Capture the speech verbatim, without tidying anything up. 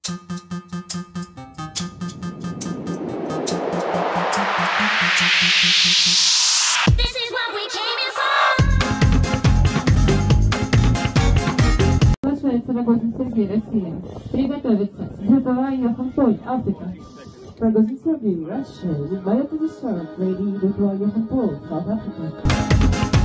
This is what we came in for. Приглашается Рогозин Сергей, Россия. Приготовиться. Зютова Йохан Поль, Африка. Rogozin Sergei, Russia, invited to the serve Lady Dutwa Johan Paul, South Africa.